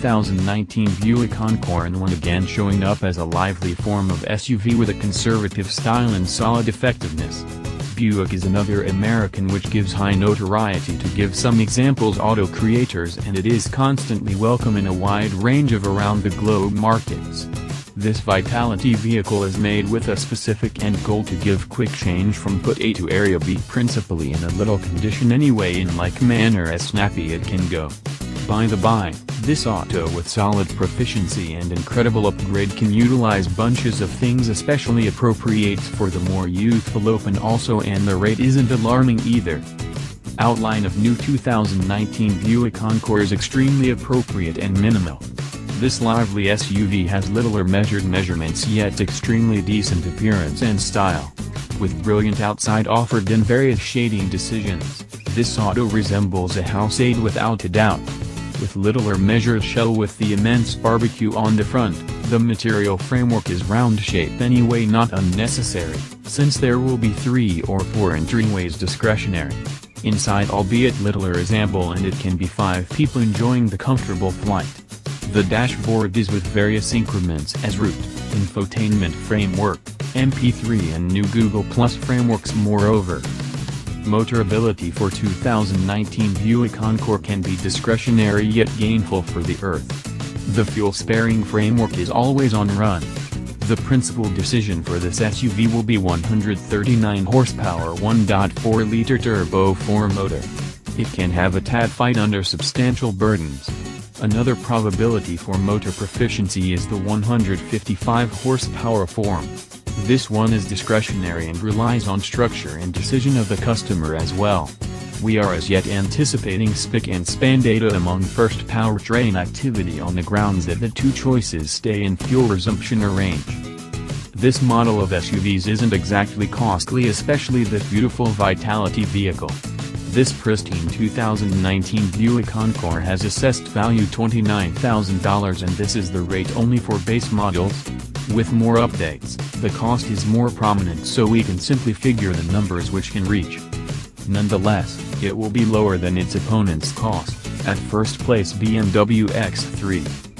2019 Buick Encore, and one again showing up as a lively form of SUV with a conservative style and solid effectiveness. Buick is another American which gives high notoriety, to give some examples, auto creators, and it is constantly welcome in a wide range of around the globe markets. This vitality vehicle is made with a specific end goal to give quick change from put A to area B, principally in a little condition anyway, in like manner as snappy it can go. By the by, this auto with solid proficiency and incredible upgrade can utilize bunches of things, especially appropriates for the more youthful open also, and the rate isn't alarming either. Outline of new 2019 Buick Encore is extremely appropriate and minimal. This lively SUV has littler measurements yet extremely decent appearance and style. With brilliant outside offered in various shading decisions, this auto resembles a house aid without a doubt. With littler measured shell with the immense barbecue on the front, the material framework is round shape anyway, not unnecessary, since there will be 3 or 4 entryways discretionary. Inside, albeit littler, is ample and it can be 5 people enjoying the comfortable flight. The dashboard is with various increments as route, infotainment framework, MP3 and new Google Plus frameworks. Moreover, motorability for 2019 Buick Encore can be discretionary yet gainful for the earth. The fuel-sparing framework is always on run. The principal decision for this SUV will be 139 horsepower 1.4-liter turbo 4 motor. It can have a tad fight under substantial burdens. Another probability for motor proficiency is the 155 horsepower form. This one is discretionary and relies on structure and decision of the customer as well. We are as yet anticipating spick and span data among first powertrain activity on the grounds that the two choices stay in fuel resumption or range. This model of SUVs isn't exactly costly, especially the beautiful vitality vehicle. This pristine 2019 Buick Encore has assessed value $29,000, and this is the rate only for base models. With more updates, the cost is more prominent, so we can simply figure the numbers which can reach. Nonetheless, it will be lower than its opponent's cost. At first place BMW X3.